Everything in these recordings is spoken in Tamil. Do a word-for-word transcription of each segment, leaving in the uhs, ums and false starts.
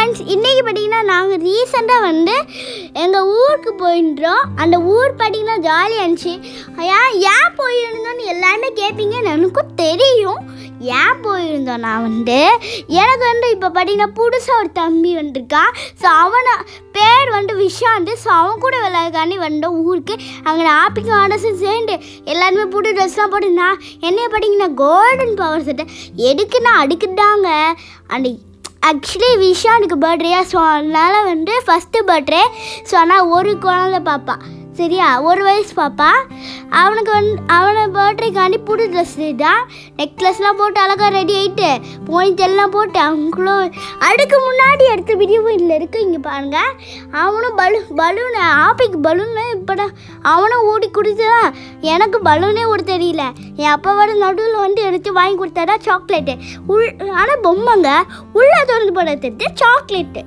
ஃப்ரெண்ட்ஸ், இன்றைக்கி பார்த்திங்கன்னா நாங்கள் ரீசெண்டாக வந்து எங்கள் ஊருக்கு போயிருந்தோம். அந்த ஊர் பார்த்திங்கன்னா ஜாலியாக இருந்துச்சு. ஏன் ஏன் போயிருந்தோன்னு எல்லாருமே கேட்பீங்கன்னு எனக்கும் தெரியும். ஏன் போயிருந்தோம் நான் வந்து எனக்கு வந்து இப்போ பார்த்திங்கன்னா புதுசாக ஒரு தம்பி வந்துருக்கான். ஸோ அவனை பேர் வந்து விஷாந்த். ஸோ அவன் கூட விளையாடுக்காண்டி வந்தோம் ஊருக்கு. அங்கே ஆப்பிக்கு ஆர்டர்ஸும் சேர்ந்து எல்லாருமே புது ட்ரெஸ்லாம் போட்டு நான் என்னைய பார்த்திங்கன்னா கோல்டன் பவர் செட்டை எதுக்குன்னா அடுக்குதாங்க. அந்த ஆக்சுவலி விஷானுக்கு பர்த்டேயா. ஸோ அதனால் வந்து ஃபஸ்ட்டு பர்த்டே. ஸோ ஆனால் ஒரு குழந்தை பாப்பா சரியா, ஒரு வயசு பாப்பா. அவனுக்கு வந்து அவனை பர்த்டேக்காண்டி புது ட்ரெஸ் தான் நெக்லஸ்லாம் போட்டு அழகாக ரெடி ஆகிட்டு போனிட்டெல்லாம் போட்டு அவங்களும் அதுக்கு முன்னாடி எடுத்த வீடியோ இதில் இருக்குது. இங்கே பாருங்கள். அவனும் பலூ பலூனு ஆப்பிக்கு பலூனு இப்போ தான் அவனும் ஓடி கொடுத்துதான். எனக்கு பலூனே ஓட தெரியல. என் அப்பா வர நடுவில் வந்து எடுத்து வாங்கி கொடுத்தாரா சாக்லேட்டு உள். ஆனால் பொம்மைங்க உள்ளே திறந்து போடுறது சாக்லேட்டு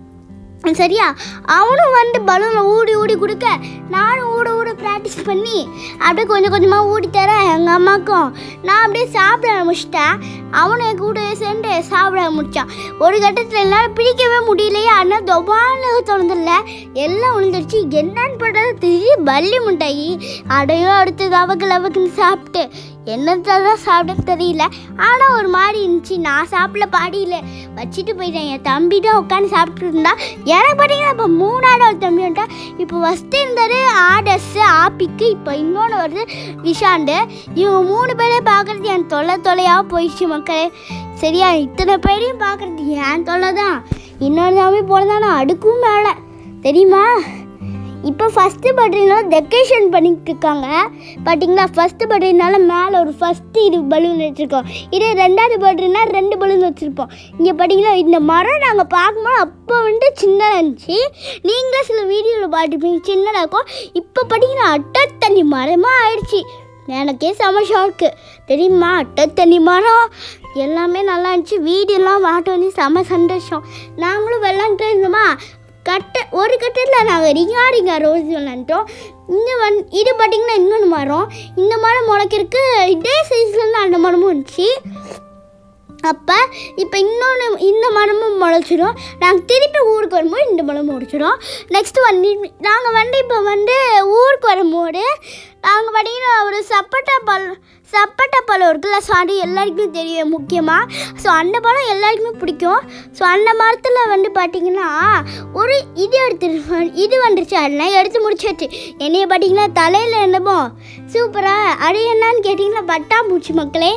சரியா. அவனும் வந்து பலூனை ஊடி ஊடி கொடுக்க நானும் ஊட ஊட ப்ராக்டிஸ் பண்ணி அப்படியே கொஞ்சம் கொஞ்சமாக ஊடி தரேன் எங்கள் அம்மாவுக்கும். நான் அப்படியே சாப்பிட ஆரம்பிச்சிட்டேன். அவனை என் கூட சேர்ந்து சாப்பிட ஆரம்பித்தான். ஒரு கட்டத்தில் என்னால் பிடிக்கவே முடியலையே. ஆனால் தொபான்னு திறந்துடல, எல்லாம் விழுந்துருச்சு. என்னன்னு பண்ணுறது தெரியும். பல்லி முட்டாயி அடையும் அடுத்தது அவக்கு லவக்குன்னு சாப்பிட்டு என்னத்தான் சாப்பிட தெரியல. ஆனால் ஒரு மாதிரி இருந்துச்சு. நான் சாப்பிட பாடியில் வச்சுட்டு போயிட்டேன். என் தம்பி தான் உட்காந்து சாப்பிட்டு இருந்தா. எனக்கு பார்த்தீங்கன்னா இப்போ மூணாவது ஒரு தம்பி வந்துட்டா. இப்போ ஃபஸ்ட்டு இருந்தார் ஆர்டர்ஸு ஆப்பிக்கு, இப்போ இன்னொன்று வருது விஷாண்டு. இவங்க மூணு பேரே பார்க்குறது என் தொலை தொலையாக போயிடுச்சு மக்களே சரியா. இத்தனை பேரையும் பார்க்குறது என் தொலை தான். இன்னொரு தம்பி போனதானா அடுக்கும் மேலே தெரியுமா. இப்போ ஃபஸ்ட்டு பர்த்டேனால டெக்கரேஷன் பண்ணிட்டு இருக்காங்க பார்த்தீங்களா. ஃபஸ்ட்டு பர்த்டேனால மேலே ஒரு ஃபஸ்ட்டு இது பலூன் வச்சுருக்கோம். இதே ரெண்டாவது பர்த்டேனா ரெண்டு பலூன் வச்சுருப்போம். இங்கே பார்த்தீங்கன்னா இந்த மரம் நாங்கள் பார்க்கும்போது அப்போ வந்து சின்னதாக இருந்துச்சு. நீங்களே சில வீடியோவில் பார்த்துருப்பீங்க சின்னதாக இருக்கும். இப்போ பார்த்தீங்கன்னா அட்டை தண்ணி மரமாக ஆயிடுச்சு. எனக்கே செம ஷாக்கு தெரியுமா. அட்டை தண்ணி மரம் எல்லாமே நல்லா இருந்துச்சு. வீடியோலாம் மாட்ட வந்து செம சந்தோஷம். நாங்களும் விளாண்டுட்டு இருந்தோமா. கட்டை ஒரு கட்டத்தில் நாங்கள் ரிங்கா ரிங்கா ரோஸ் விளாண்டோம். இந்த வன் இது பார்த்திங்கன்னா இன்னொன்று மரம். இந்த மரம் முளைக்கிறதுக்கு இதே சைஸ்லேருந்து அந்த மரமும் இருந்துச்சு. அப்போ இப்போ இன்னொன்று இந்த மரமும் முளைச்சிடும். நாங்கள் திருப்பி ஊருக்கு வரும்போது இந்த மரம் முடிச்சிடும். நெக்ஸ்ட்டு வந்து நாங்கள் வந்து இப்போ வந்து ஊருக்கு வரும்போது நாங்கள் பார்த்தீங்கன்னா ஒரு சப்போட்டா பழம் சப்போட்டா பழம் இருக்குல்ல. ஸோ அது எல்லாருக்குமே தெரியும் முக்கியமாக. ஸோ அந்த பழம் எல்லாருக்குமே பிடிக்கும். ஸோ அந்த மரத்தில் வந்து பார்த்திங்கன்னா ஒரு இது எடுத்துருச்சு. இது வந்துருச்சு. அதெல்லாம் எடுத்து முடிச்சாச்சு. என்னைய பார்த்திங்கன்னா தலையில் என்னமோ சூப்பராக. அது என்னன்னு கேட்டிங்கன்னா பட்டாம்பூச்சி மக்களே.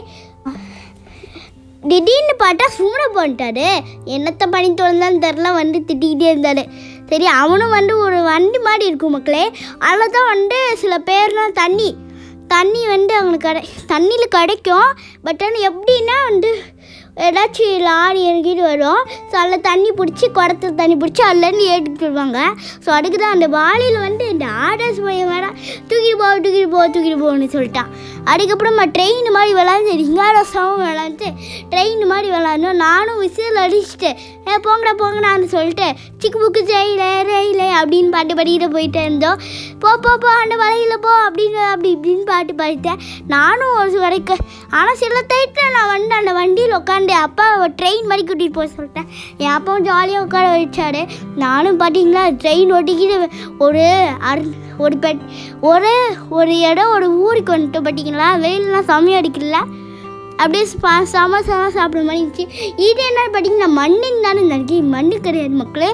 திடீர்னு பார்த்தா சும்மா போன்ட்டாரு. என்னத்தை பண்ணி தொடர்ந்தாலும் தெரில வந்து திட்டிக்கிட்டே இருந்தார் சரி. அவனும் வந்து ஒரு வண்டி மாதிரி இருக்கும் மக்களே. அதில் தான் வந்து சில பேர்லாம் தண்ணி தண்ணி வந்து அவங்களுக்கு கடை தண்ணியில் கிடைக்கும். பட் ஆனால் எப்படின்னா வந்து ஏதாச்சும் லாரி இறங்கிட்டு வரும். ஸோ அதில் தண்ணி பிடிச்சி குடத்தில் தண்ணி பிடிச்சி அதுலேருந்து ஏற்றிட்டு வருவாங்க. ஸோ அதுக்கு தான் அந்த வாளியில் வந்து இந்த ஆர்டர்ஸ் பையன் வேற தூக்கிட்டு போ தூக்கிட்டு போ தூக்கிட்டு போகணுன்னு சொல்லிட்டான். அதுக்கப்புறமா ட்ரெயின் மாதிரி விளாண்டு ரிங்காரசாவும் விளாண்டு ட்ரெயின் மாதிரி விளாண்டோம். நானும் விசில் அடிச்சுட்டு ஏ போங்கடா போங்கடான்னு சொல்லிட்டு சிக்கு புக்கு ஜெயிலே ரயிலே அப்படின்னு பாட்டு பாடிக்கிட்டு போயிட்டே இருந்தோம். போ போ போ அந்த வலையில் போ அப்படின்னு அப்படி இப்படின்னு பாட்டு பாடிட்டேன் நானும் ஒரு வரைக்கும். ஆனால் சில டைத்தில் நான் வந்து அந்த வண்டியில் உட்காந்து அப்பா ட்ரெயின் மாதிரி கூட்டிகிட்டு போக சொல்லிட்டேன். என் அப்பாவும் ஜாலியாக உட்கார வச்சாரு. நானும் பார்த்தீங்களா ட்ரெயின் ஓட்டிக்கிட்டு ஒரு அர் ஒரு பெட் ஒரு ஒரு இடம் ஒரு ஊருக்கு வந்துட்டு பார்த்தீங்களா. வெயிலெலாம் செம்மையாக அடிக்கல. அப்படியே சமோசாலாம் சாப்பிட்ற மாதிரி இருந்துச்சு. இது என்னன்னு பார்த்தீங்கன்னா மண்ணுன்னு தானே நினைக்கி. மண்ணு கிடையாது மக்களே.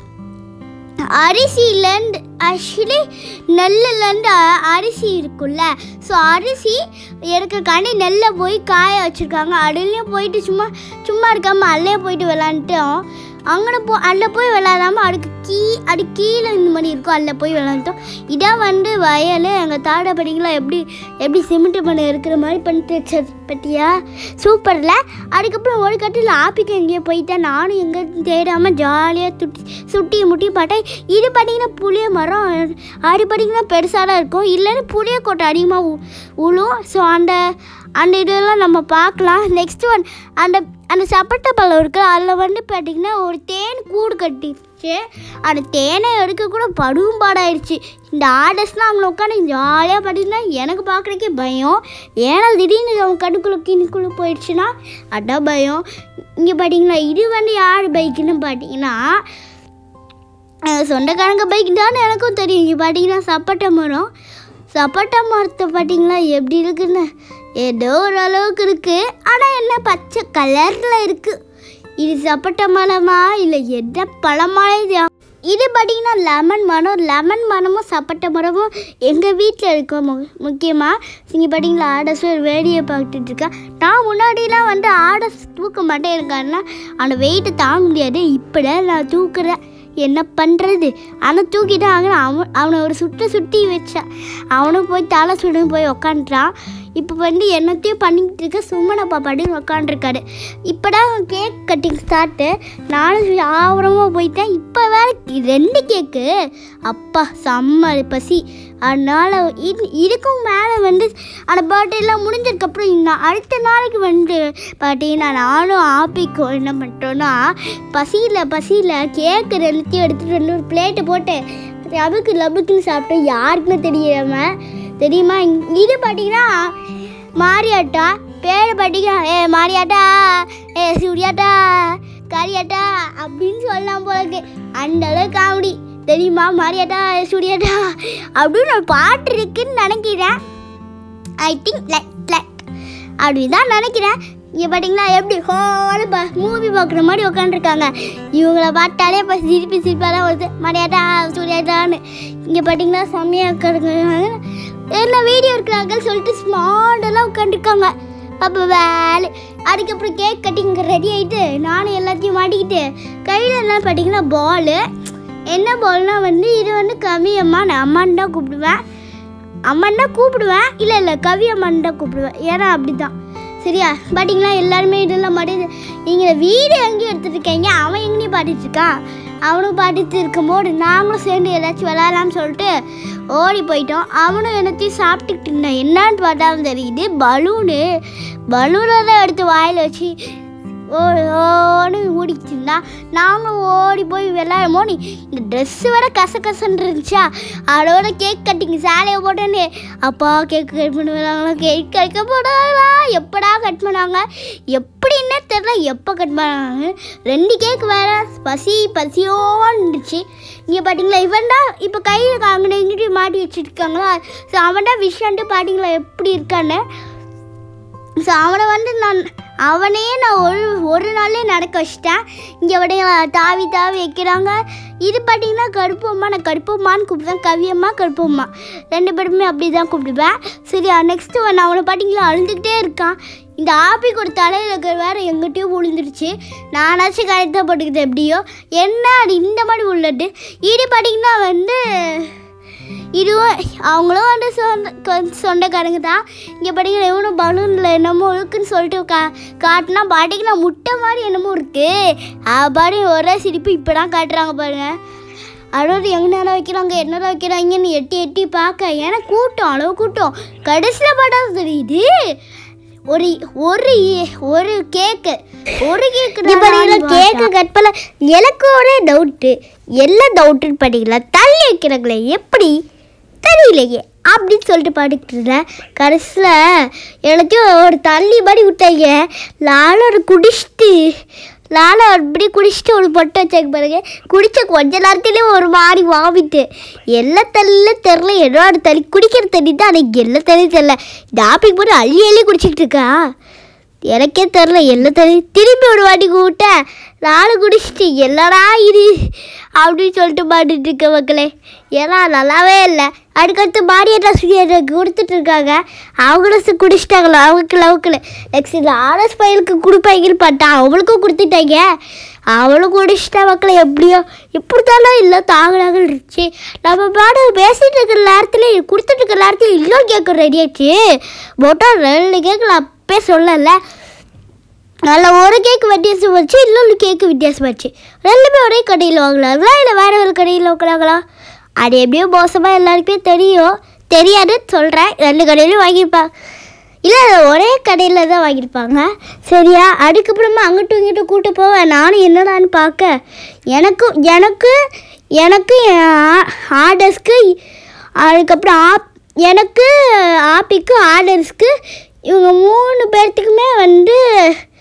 அரிசியிலேருந்து ஆக்சுவலி நெல்லுலேருந்து அரிசி இருக்குல்ல. ஸோ அரிசி எடுக்கிறக்காண்டி நெல்லை போய் காய வச்சுருக்காங்க. அதுலேயும் போயிட்டு சும்மா சும்மா இருக்காமல் அதுலேயே போயிட்டு விளாண்டுட்டோம். அங்கே போ அதில் போய் விளாடாமல் அதுக்கு கீ அது கீழே இந்த மாதிரி இருக்கும். அதில் போய் விளாண்டோம். இதான் வந்து வயல். எங்கள் தாடை படிங்களா எப்படி எப்படி சிமெண்ட் பண்ண இருக்கிற மாதிரி பண்ணிட்டு வச்சது பற்றியா சூப்பரில். அதுக்கப்புறம் ஒரு கட்டில் ஆப்பிக்கு எங்கேயோ போயிட்டேன். நானும் எங்கே தேடாமல் ஜாலியாக துட்டி சுட்டி முட்டி பார்த்தேன். இது பார்த்திங்கன்னா புளிய மரம். அது பார்த்திங்கன்னா பெருசாக தான் இருக்கும். இல்லைன்னு புளிய கொட்டை அதிகமாக உழும். ஸோ அந்த அந்த இதெல்லாம் நம்ம பார்க்கலாம். நெக்ஸ்ட் ஒன் அந்த அந்த சப்போட்டா பழம் இருக்குது. அதில் வந்து பார்த்திங்கன்னா ஒரு தேன் கூடு கட்டிடுச்சு. அந்த தேனை எடுக்க கூட படும் பாடாயிடுச்சு. இந்த ஆர்டர்ஸ்லாம் அவங்கள உட்காந்து ஜாலியாக பார்த்தீங்கன்னா எனக்கு பார்க்குறக்கே பயம். ஏன்னா திடீர்னு அவங்க கடுக்குள்ள கிணுக்குள்ளே போயிடுச்சுன்னா அதான் பயம். இங்கே பார்த்தீங்கன்னா இது வந்து யார் பைக்குன்னு பார்த்தீங்கன்னா சொந்தக்காரங்க பைக் தான் எனக்கும் தெரியும். இங்கே பார்த்தீங்கன்னா சப்போட்டா மரம் சப்போட்டா மரத்தை பார்த்தீங்களா எப்படி இருக்குன்னு ஏதோ ஒரு அளவுக்கு இருக்குது. ஆனால் என்ன பச்சை கலரில் இருக்குது. இது சப்போட்டா மரமா இல்லை எந்த பழமாலே இது பார்த்தீங்கன்னா லெமன் மரம். லெமன் மரமும் சப்போட்டா மரமும் எங்கள் வீட்டில் இருக்கும். மு முக்கியமாக இங்கே பார்த்தீங்களா ஆடஸ் ஒரு வேடியை பார்த்துட்டு இருக்கேன். நான் முன்னாடிலாம் வந்து ஆடஸ் தூக்க மாட்டேன். எனக்கு அந்த வெயிட்டை தாங்க முடியாது. இப்போதான் நான் தூக்குறேன். என்ன பண்ணுறது? ஆனால் தூக்கிட்டு ஆகணும். அவன் அவனை ஒரு சுட்டு சுட்டி வச்சேன். அவனும் போய் தலை சுடுன்னு போய் உக்காந்துட்டான். இப்போ வந்து என்னத்தையும் பண்ணிக்கிட்டு இருக்க சும்மனப்பா பாட்டின்னு உக்காண்டிருக்காரு. இப்போ தான் கேக் கட்டிங் ஸ்டார்ட்டு. நானும் ஆவரமாக போயிட்டேன். இப்போ வேறு ரெண்டு கேக்கு. அப்பா செம்ம பசி. அதனால் இது இதுக்கும் மேலே வந்து அந்த பர்த்டேலாம் முடிஞ்சதுக்கப்புறம் இன்னும் அடுத்த நாளைக்கு வந்து பார்த்தீங்கன்னா நானும் ஆப்பிக்கும் என்ன பண்ணிட்டோன்னா பசியில் பசியில் கேக்கு ரெண்டுத்தையும் எடுத்துகிட்டு வந்து ஒரு பிளேட்டு போட்டு லபுக்கு லபுக்குன்னு சாப்பிட்டோம். யாருக்குமே தெரியாமல் தெரியுமா? இது பார்த்தீங்கன்னா மாரியாட்டா பேர் பார்த்தீங்கன்னா ஏ மாரியாட்டா ஏ சூரியாட்டா காரியாட்டா அப்படின்னு சொல்லலாம் போலக்கு. அந்த அளவுக்கு காமெடி தெரியுமா? மாரியாட்டா சூரியாட்டா அப்படின்னு ஒரு பாட்டு இருக்குன்னு நினைக்கிறேன். ஐ திங்க் லைக் லைக் அப்படி தான் நினைக்கிறேன். இங்கே பார்த்தீங்களா எப்படி ஹோலு பா மூவி பார்க்குற மாதிரி உட்காந்துருக்காங்க. இவங்கள பார்த்தாலே இப்போ சிரிப்பி சிரிப்பாக தான் வருது. மாரியாட்டா சூரியாட்டான்னு. இங்கே பார்த்தீங்கன்னா செம்மையாக உட்காந்துருக்காங்க. என்ன வீடியோ இருக்கிறாங்க சொல்லிட்டு ஸ்மார்ட்டெல்லாம் உட்காந்துருக்காங்க. அப்போ வேலை அதுக்கப்புறம் கேக் கட்டிங் ரெடி ஆகிட்டு நானும் எல்லாத்தையும் மாட்டிக்கிட்டு கையில் என்ன பார்த்தீங்கன்னா பாலு. என்ன பால்னால் வந்து இது வந்து கவி அம்மா. நான் அம்மான்னு தான் கூப்பிடுவேன். அம்மான்னு தான் கூப்பிடுவேன். இல்லை இல்லை கவி அம்மான்னு தான் கூப்பிடுவேன். ஏன்னா அப்படி தான் சரியா? பார்த்தீங்களா எல்லாருமே இதெல்லாம் மாட்டி நீங்கள் வீடு எங்கேயும் எடுத்துகிட்டு இருக்கீங்க. அவன் எங்கேயும் பாடிட்டுருக்கான். அவனும் பாடிட்டு இருக்கும்போது நாங்களும் சேர்ந்து ஏதாச்சும் விளையாடலாம்னு சொல்லிட்டு ஓடி போயிட்டோம். அவனும் என்னத்தையும் சாப்பிட்டுக்கிட்டு இருந்தான். என்னான்னு பார்த்தாலும் தெரியுது பலூனு. பலூனை தான் எடுத்து வாயில் வச்சு ஓன்னு ஓடிக்கிட்டு இருந்தா. நாங்களும் ஓடி போய் விளையாடும் போது இந்த ட்ரெஸ்ஸு வேற கச கசன்னு இருந்துச்சா. அதோட கேக் கட்டிங்க சேலையை போட்டோன்னே அப்பா கேக் கட் பண்ணுவாங்களா கேக் கட் போடாங்களா எப்படா கட் பண்ணாங்க எப்படின்னே தெரில. எப்போ கட் பண்ணாங்க ரெண்டு கேக் வேற பசி பசியோன்னு இருந்துச்சு. இங்கே பார்த்தீங்களா இவன் தான் இப்போ கையில் அங்கே எங்கிட்ட மாட்டி வச்சுருக்காங்களா. ஸோ அவன் தான் விஷான்ட்டு பார்த்தீங்களா எப்படி இருக்கான்னு. ஸோ அவனை வந்து நான் அவனையே நான் ஒரு ஒரு நாள்லேயே நடக்க வச்சிட்டேன். இங்கே விட தாவி தாவி வைக்கிறாங்க. இது பார்த்தீங்கன்னா கருப்பம்மா. நான் கருப்பம்மான்னு கூப்பிடுவேன். கவியம்மா கருப்பம்மா ரெண்டு பேருமே அப்படி தான் கூப்பிடுவேன். சரியா? நெக்ஸ்ட்டு நான் அவனை பார்த்தீங்களா அழுந்துக்கிட்டே இருக்கான். இந்த ஆப்பிக்கு ஒரு தலையில் இருக்கிற வேறு எங்கிட்டயோ விழுந்துருச்சு. நானாச்சும் கரெக்டாக போட்டுக்கிட்டேன் எப்படியோ. என்ன அது இந்த மாதிரி உள்ளது. இது பார்த்தீங்கன்னா வந்து இதுவும் அவங்களும் வந்து சொந்த சொந்தக்காரங்க தான். இங்கே பார்த்தீங்கன்னா எவனும் பலூனில் என்னமோ இருக்குன்னு சொல்லிட்டு கா காட்டினா பாட்டிங்கன்னா முட்டை மாதிரி என்னமோ இருக்குது. பாடி ஒரே சிரிப்பு இப்போ தான் காட்டுறாங்க பாருங்கள். அதாவது எங்கே நேரம் வைக்கிறாங்க என்னதான் வைக்கிறாங்கன்னு எட்டி எட்டி பார்க்க. ஏன்னா கூட்டம் அளவு கூட்டம். கடைசியில் பார்த்தா தெரியுது ஒரு ஒரு ஒரு கேக்கு ஒரு கேக்கு கேக்கு கட் பண்ண. எனக்கு ஒரே டவுட்டு. எல்லாம் டவுட்டுன்னு பார்த்தீங்களா தள்ளி வைக்கிறாங்களே எப்படி தெரியலையே அப்படின்னு சொல்லிட்டு பாடிக்கிட்டு இருந்தேன். கடைசியில் எல்லாத்தையும் ஒரு தள்ளி மாதிரி விட்டாங்க. நானும் ஒரு குடிச்சிட்டு நானும் அப்படி குடிச்சிட்டு ஒரு பொட்டை வச்சாங்க பாருங்க. குடித்த கொஞ்ச நேரத்துலேயே ஒரு மாதிரி வாமிட்டு. எல்லா தள்ளில தெரில. என்னோட தள்ளி குடிக்கிற தண்ணி தான் ஆனால் எல்லா தண்ணி தெரில. டாப்பிக்கு போட்டு அள்ளி அள்ளி குடிச்சிக்கிட்டு இருக்கா. எனக்கே தெரில எல்லா தண்ணி. திரும்பி ஒரு வாட்டி கூப்பிட்டேன். நானும் குடிச்சிட்டு எல்லாடா இது அப்படின்னு சொல்லிட்டு பாடிட்டு இருக்க மக்களே. ஏன்னா நல்லாவே இல்லை. அதுக்கடுத்து மாரியட்டா சுய கொடுத்துட்டு இருக்காங்க. அவங்களும் குடிச்சிட்டாங்களா அவங்களுக்கு லவுக்கில். நெக்ஸ்ட் இந்த ஆர்எஸ் பையலுக்கு கொடுப்பாங்கன்னு பார்த்தா அவளுக்கும் கொடுத்துட்டாங்க. அவளும் குடிச்சிட்டா மக்களை. எப்படியோ இப்படித்தாலும் இல்லை தாங்களாக இருந்துச்சு. நம்ம பாட பேசிகிட்டு இருக்கிற நேரத்துலேயே கொடுத்துட்டு இருக்கிற நேரத்தில் இன்னொரு கேட்க ரெடி ஆச்சு. மொத்தம் ரெண்டு கேட்கல அப்பே சொல்லலை. நல்லா ஒரு கேக்கு வித்தியாசம் வச்சு இன்னொன்று கேக்கு வித்தியாசம் வச்சு ரெண்டுமே ஒரே கடையில் வாங்கலாங்களா இல்லை வேறு வேறு கடையில் வாங்கலாங்களா? அது எப்படியோ மோசமாக எல்லாருக்குமே தெரியும். தெரியாதுன்னு சொல்கிறேன். ரெண்டு கடையிலையும் வாங்கியிருப்பாங்க. இல்லை ஒரே கடையில் தான் வாங்கியிருப்பாங்க. சரியா? அதுக்கப்புறமா அங்கிட்டும் இங்கிட்டும் கூட்டு போவேன். நானும் என்னடான்னு பார்க்க எனக்கும் எனக்கு எனக்கு ஆர்டர்ஸ்க்கு அதுக்கப்புறம் ஆப் எனக்கு ஆப்பிக்கு ஆர்டர்ஸ்க்கு இவங்க மூணு பேர்த்துக்குமே வந்து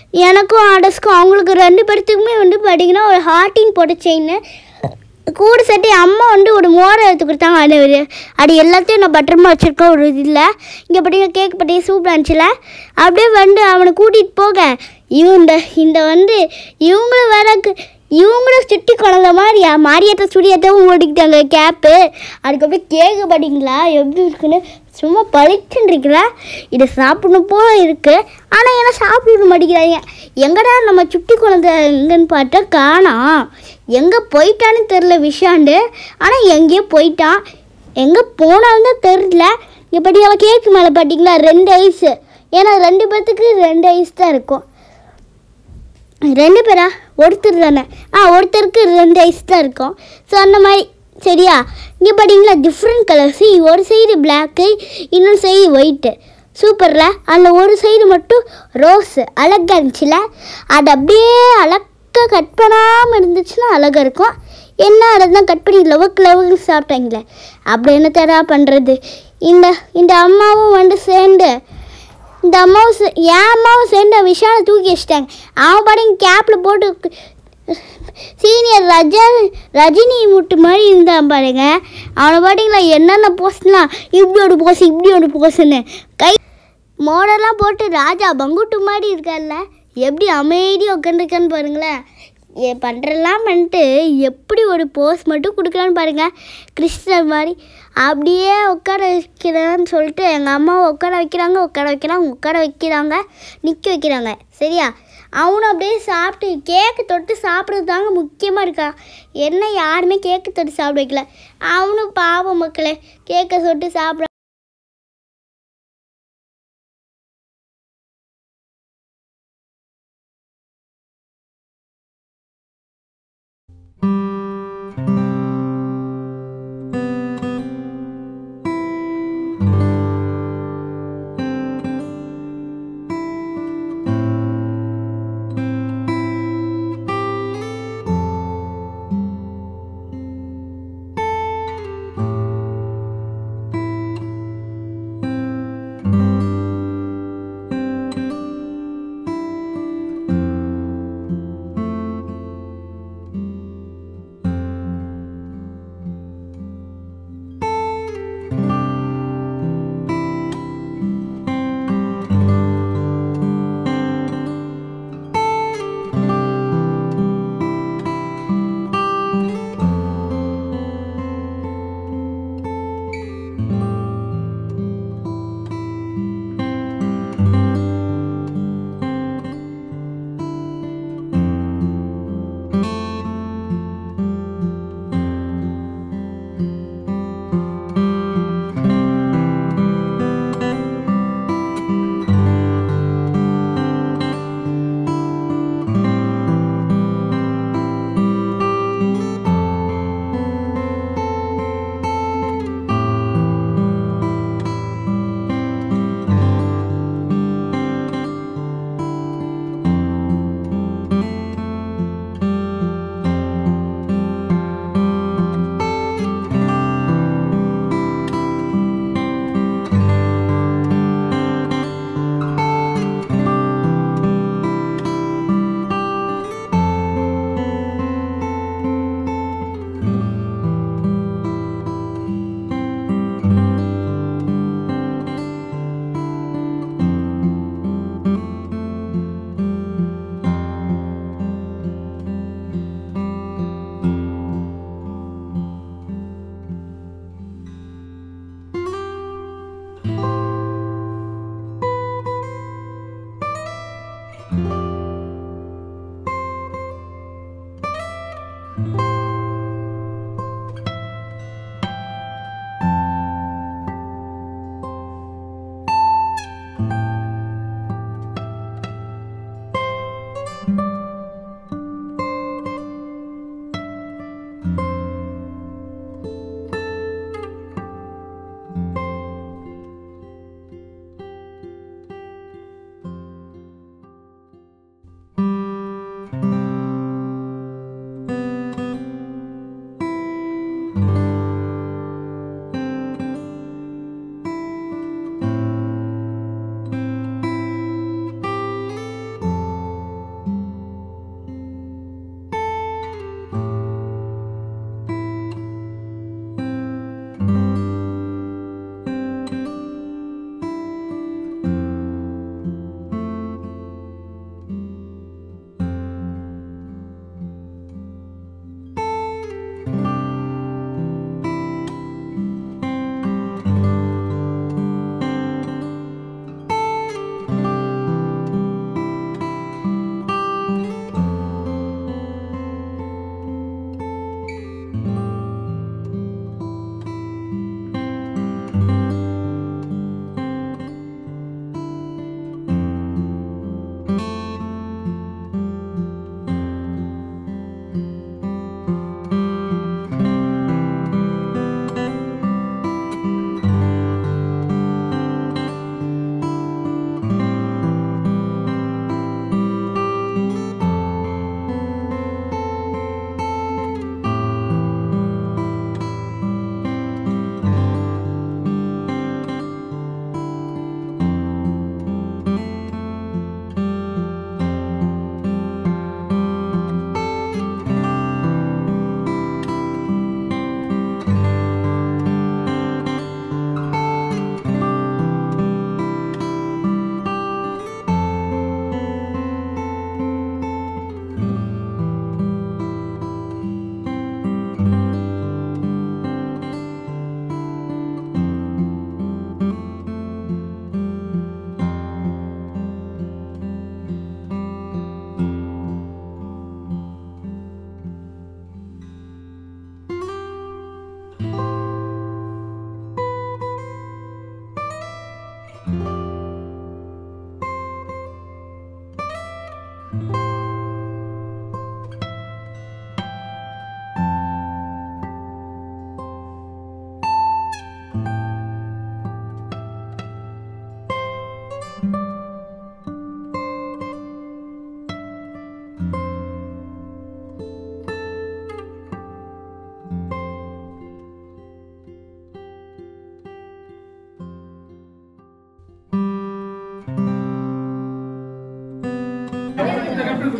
எனக்கும் ஆடஸ்க்கும் அவங்களுக்கு ரெண்டு பேர்த்துக்குமே வந்து பார்த்தீங்கன்னா ஒரு ஹார்ட்டின் போட்ட செயின் கூட சட்டி அம்மா வந்து ஒரு மோரை எடுத்து கொடுத்தாங்க. அது ஒரு அது எல்லாத்தையும் நான் பத்திரமா வச்சுருக்கேன் ஒரு இதில். இங்கே பார்த்தீங்கன்னா கேக் பட்டியே சூப்பராக இருந்துச்சுல. அப்படியே வந்து அவனை கூட்டிகிட்டு போக இவங்க இந்த வந்து இவங்களும் வேற இவங்களும் சுட்டி குழந்த மாதிரியா மாரியாத்த சுடியாத்தான் ஓடிக்கிட்டாங்க கேப்பு. அதுக்கப்புறம் கேக்கு பார்த்தீங்களா எப்படி இருக்குன்னு சும்மா பளிச்சுன்னு இருக்குல்ல. இதை சாப்பிடணும் போல இருக்குது. ஆனால் ஏன்னா சாப்பிட மாட்டேங்கிறாங்க. எங்கடா நம்ம சுட்டி குழந்தை எங்கன்னு பார்த்தா காணோம். எங்கே போயிட்டான்னு தெரில விஷாண்டு. ஆனால் எங்கேயோ போயிட்டான். எங்கே போனான்னு தெரில. இங்கே பார்த்தீங்களா கேக்கு மேலே பார்த்தீங்களா ரெண்டு ஐஸு. ஏன்னா ரெண்டு பேர்த்துக்கு ரெண்டு ஐஸ் தான் இருக்கும். ரெண்டு பேரா ஒருத்தர் தானே. ஆ ஒருத்தருக்கு ரெண்டு ஐஸ் தான் இருக்கும். ஸோ அந்த மாதிரி சரியா. இங்கே பார்த்தீங்களா டிஃப்ரெண்ட் கலர்ஸு. ஒரு சைடு பிளாக்கு இன்னொரு சைடு ஒயிட்டு. சூப்பரில். அதில் ஒரு சைடு மட்டும் ரோஸு அழகாக இருந்துச்சுல. அது அப்படியே அழகாக கட் பண்ணாமல் இருந்துச்சுன்னா அழகாக இருக்கும். என்ன அதை தான் கட் பண்ணி லவக்கு லவக்கு சாப்பிட்டாங்களே. அப்படி என்ன தரா பண்ணுறது. இந்த இந்த அம்மாவும் வந்து சேர்ந்து இந்த அம்மாவும் என் அம்மாவும் சேர்ந்து விஷாலை தூக்கி வச்சிட்டாங்க. அவன் பாட்டிங்க கேப்பில் போட்டு சீனியர் ரஜா ரஜினி முட்டு மாதிரி இருந்தான் பாருங்க. அவனை பாட்டிங்களா என்னென்ன போஸ்லாம் இப்படி ஒரு போஸ் இப்படி ஒரு போஸ்ன்னு கை மோடெல்லாம் போட்டு ராஜா பங்குட்டு மாதிரி இருக்கார்ல. எப்படி அமைதியாக உட்காந்துருக்கான்னு பாருங்களேன். பண்ணுறலாம் பண்ணிட்டு எப்படி ஒரு போஸ் மட்டும் கொடுக்கலான்னு பாருங்கள். கிருஷ்ணர் மாதிரி அப்படியே உட்கார வைக்கிறான்னு சொல்லிட்டு எங்கள் அம்மாவை உட்கார வைக்கிறாங்க உட்கார வைக்கிறாங்க உட்கார வைக்கிறாங்க நிற்க வைக்கிறாங்க சரியா. அவனும் அப்படியே சாப்பிட்டு கேக்கு தொட்டு சாப்பிட்றது தாங்க முக்கியமாக இருக்கா. என்ன யாருமே கேக்கு தொட்டு சாப்பிட வைக்கல. அவனும் பாவம் மக்களே கேக்கை தொட்டு சாப்பிட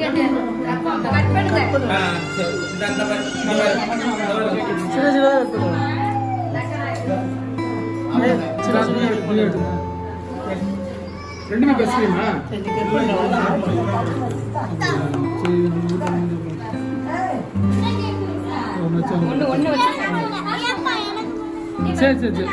ரெண்டுமே பேசுறீங்களா? சரி சரி சரி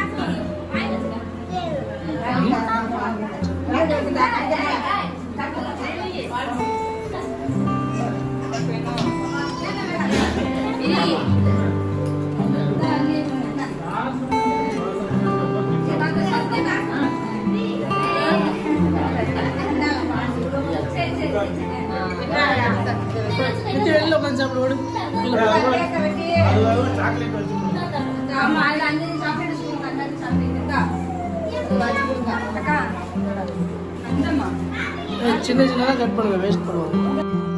வெளில உட்காந்து சாப்பிடுவோடு சின்ன சின்னதாக கட் பண்ணுங்க, வேஸ்ட் பண்ணுவோம்.